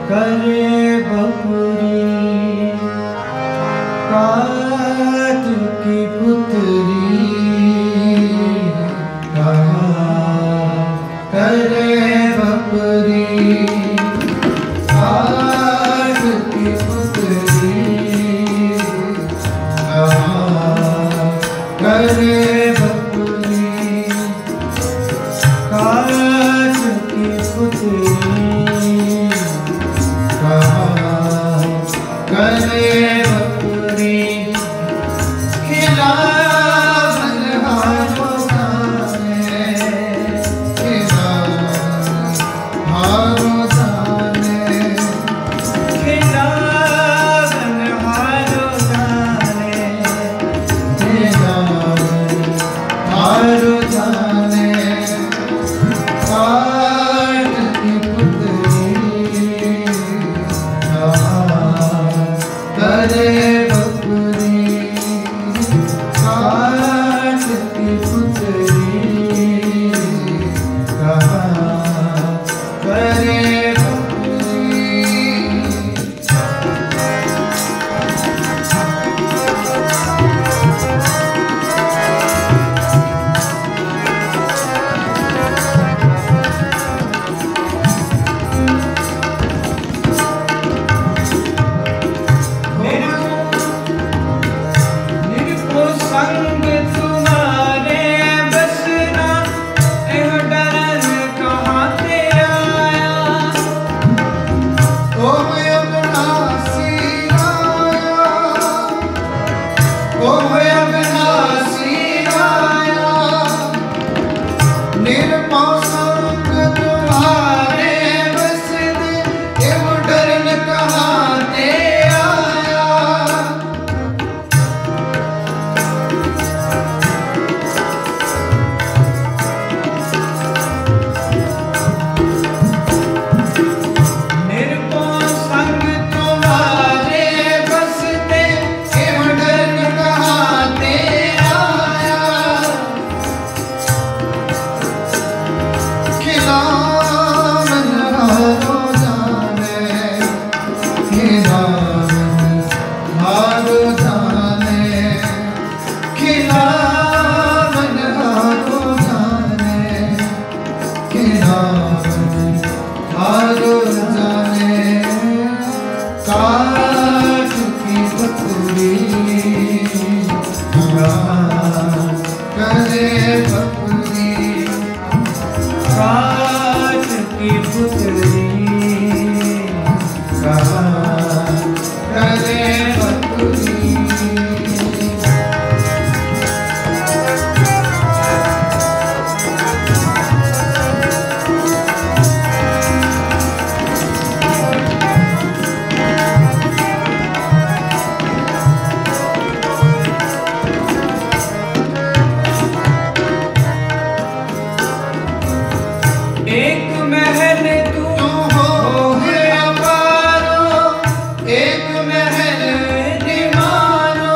करे बपुरी काट की पुतरी कहाँ करे बपुरी काट की पुतरी कहाँ करे बपुरी काट की पुतरी करे बपुरी खिला बलहारो जाने खिला हारो जाने खिला बलहारो जाने खिला हारो जाने काट की पुतरी करे बपुरी काट की पुतरी कहाँ करे बपुरी संग तुम्हारे बसना एह डरन कहाँ से आया ओ अविनाशी आया ओ अविनाशी आया निर्मल संग तुम्हारे बसने एह डरन कहाँ से आया काट की पुतरी करे बपुरी काट की पुतरी कहाँ करे बपुरी एक महल तू हो है अपारो एक महल दीवानो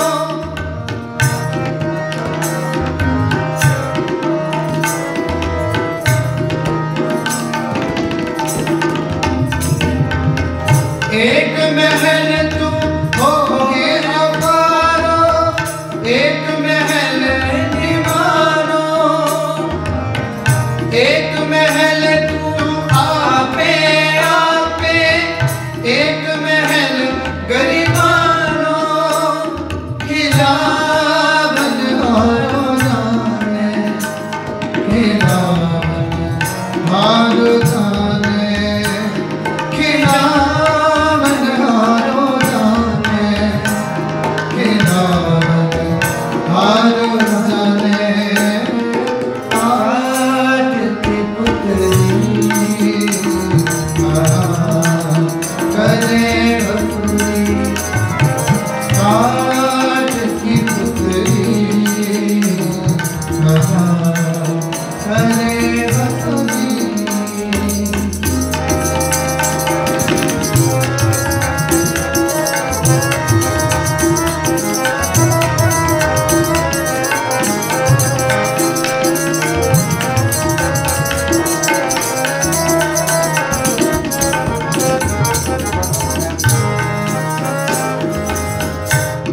एक महल तू हो है अपारो एक महल दीवानो एक महल तू आपे आपे एक महल गरीबानो खिला बलहारो जाने खिला बलहारो जाने खिला बलहारो जाने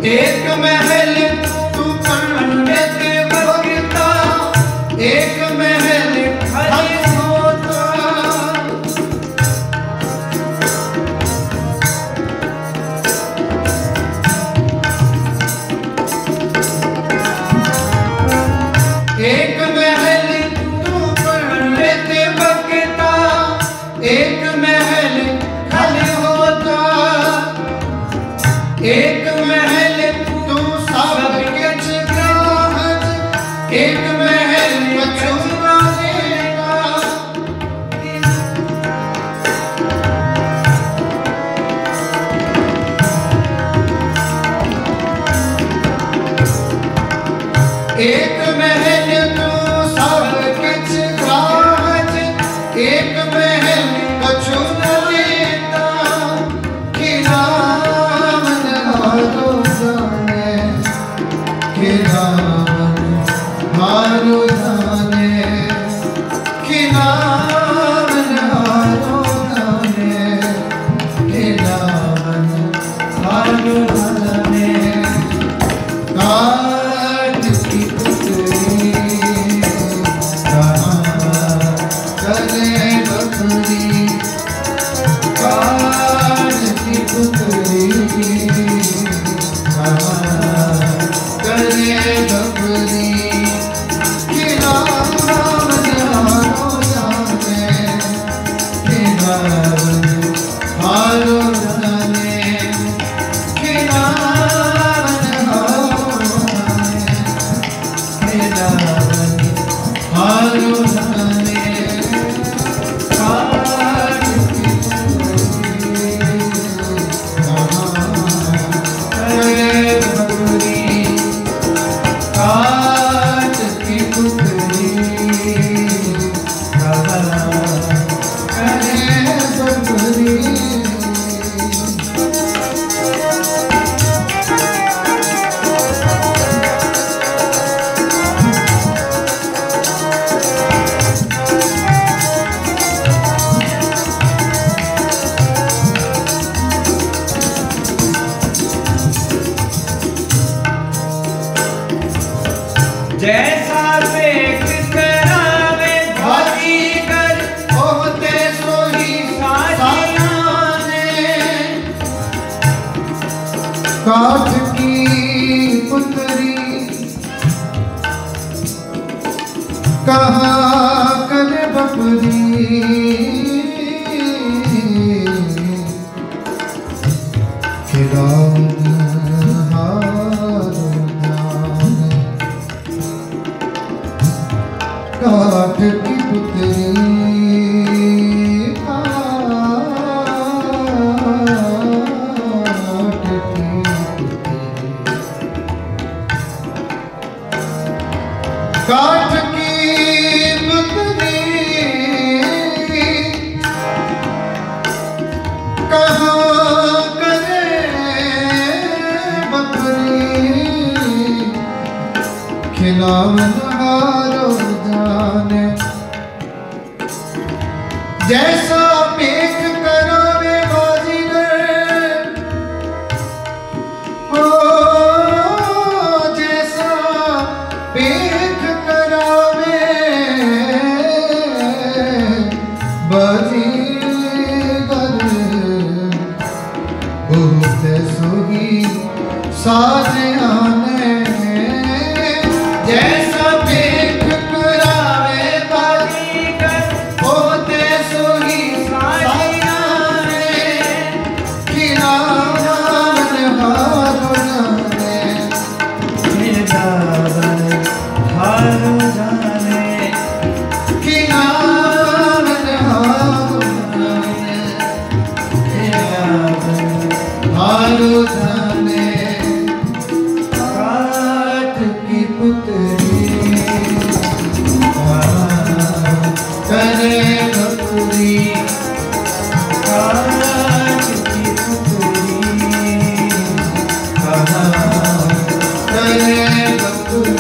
एक महल तू पंडित बगता, एक महल खाली होता। एक महल तू पंडित बगता, एक महल खाली होता। एक महल तू सबके ग्राहक, एक महल चुरा लेगा। एक महल तू सबके ग्राहक, एक महल चुरा लेता। हारो जाने खिलावन, हारो जाने खिलावन, हारो जाने। काट की पुतली कहाँ करे बकरी, काट की पुतली करे बकरी। खिलावन हारो जाने, खिलावन हारो जाने, खिलावन हारो जाने, खिलावन हारो जाने। काट की पुतली कहाँ करे बकरी, काट की पुतली कहाँ करे बकरी। जैसा पेट करावे बाजीगर, होते सोही साजियाने। काठ की पुतली कहाँ करे बकरी, खिलावन हारो जाने। काठ की पुतली काठ की पुतली कहाँ करे बकरी। खिलावन हारो जाने, जैसा पेट करावे बाजीगर, हो जैसा पेट करावे बाजीगर, होते सोही साजियाने। जैसा पेट करावे बाजीगर, होते सोही साजियाने। खिलावन हारो जाने, खिलावन हारो जाने, खिलावन हारो जाने, खिलावन हारो जाने। काठ की पुतली करे बकरी, काठ की पुतली करे बकरी।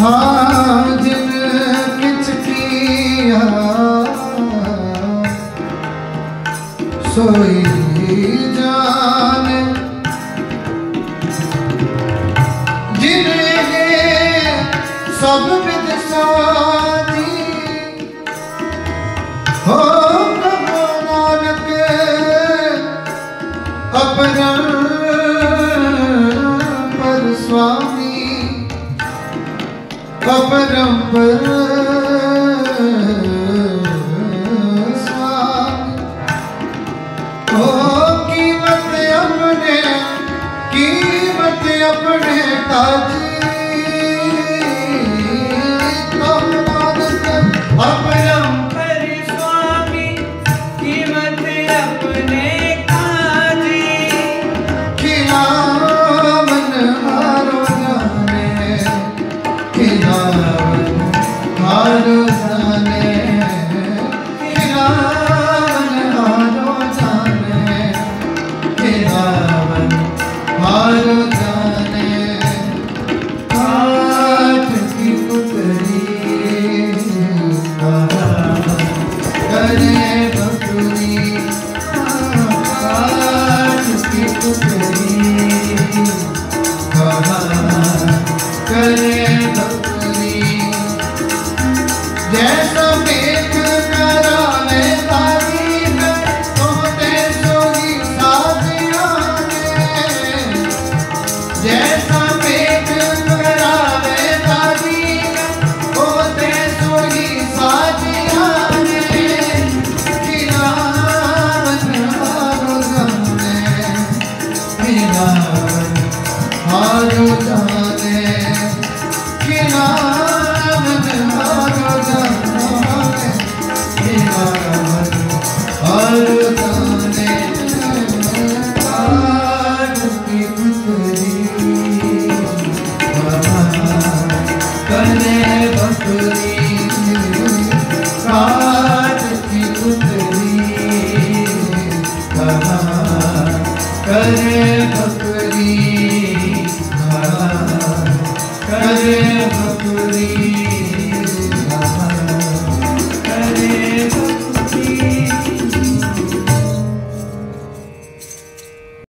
हाँ जिन किछ किया सोई जाने, जिन्हें सब विद साजी हो कहो नानक अपरंपर स्वामी, अपरंपर स्वामी। ओ कीमत अपने ताजी, अपरंपर स्वामी कीमत अपने काजी। खिलावन हारो जाने, खिलावन हारो जाने, खिलावन हारो जाने, खिलावन हारो जाने। काठ की पुतली करे बकरी, काठ की पुतली करे बकरी। जैसा मेघ करावे तारीफ, तोते सोगी साजिया ने। जैसा मेघ करावे तारीफ, तोते सोगी साजिया ने। खिलावन हारो जाने, खिलावन हारो जाने, खिलावन हारो जाने, खिलावन हारो जाने। काठ की पुतली करे बकरी, काठ की पुतली करे बकरी, करे बकरी।